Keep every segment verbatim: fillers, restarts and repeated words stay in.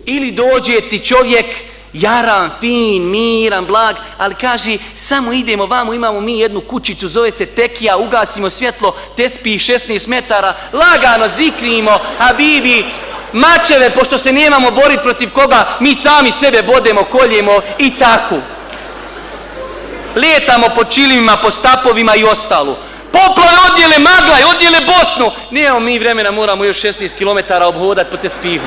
Ili dođe ti čovjek jaran, fin, miran, blag, ali kaže samo idemo vamo, imamo mi jednu kućicu, zove se tekija, ugasimo svjetlo, tespi šesnaest metara, lagano zikrimo, habibi, mačeve, pošto se nemamo boriti protiv koga, mi sami sebe bodemo, koljemo i tako. Lijetamo po čilimima, po stapovima i ostalo. Poplave odjele Maglaj, odjele Bosnu. Nijemo mi vremena, moramo još šesnaest kilometara obhodati po tespihu.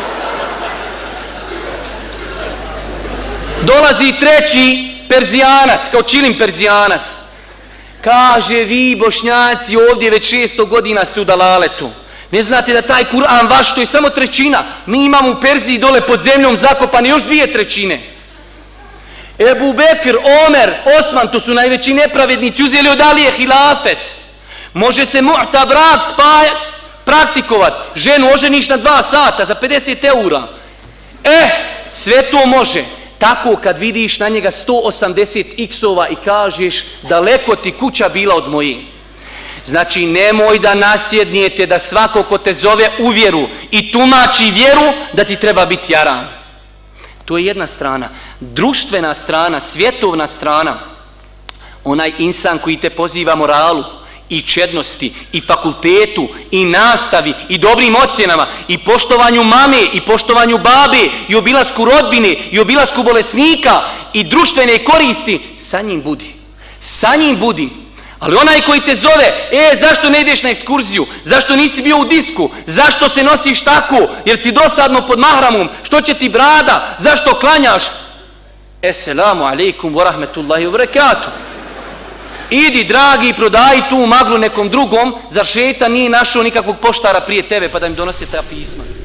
Dolazi treći Perzijanac, kao čilim Perzijanac. Kaže, vi Bošnjaci ovdje već šesto godina ste u dalaletu. Ne znate da taj Kur'an vaš, to je samo trećina. Mi imamo u Perziji dole pod zemljom zakopane još dvije trećine. Ebu Bekr, Omer, Osman, to su najveći nepravednici, uzeli od Alije hilafet. Može se mu'ta brak spajat, praktikovat. Ženu oženiš na dva sata za pedeset eura. E, sve to može. Tako kad vidiš na njega sto osamdeset iksova i kažeš daleko ti kuća bila od moje. Znači nemoj da nasjednijete da svako ko te zove u vjeru i tumači vjeru da ti treba biti jaran. To je jedna strana. Društvena strana, svjetovna strana, onaj insan koji te poziva moralu i čednosti i fakultetu i nastavi i dobrim ocjenama i poštovanju mame i poštovanju babe i obilasku rodbine i obilasku bolesnika i društvene koristi, sa njim budi. Sa njim budi. Ali onaj koji te zove, e, zašto ne ideš na ekskurziju? Zašto nisi bio u disku? Zašto se nosiš tako? Jer ti dosadno pod mahramom? Što će ti brada? Zašto klanjaš? Esselamu alaikum wa rahmetullahi wa barakatuh. Idi, dragi, prodaj tu maglu nekom drugom, zar šeitan nije našao nikakvog poštara prije tebe pa da im donose ta pisma?